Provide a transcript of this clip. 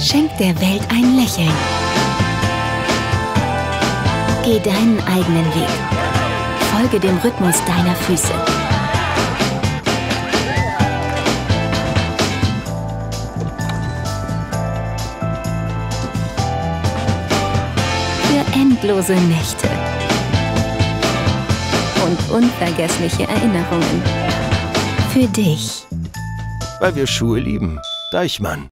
Schenk der Welt ein Lächeln. Geh deinen eigenen Weg. Folge dem Rhythmus deiner Füße. Für endlose Nächte und unvergessliche Erinnerungen. Für dich. Weil wir Schuhe lieben. Deichmann.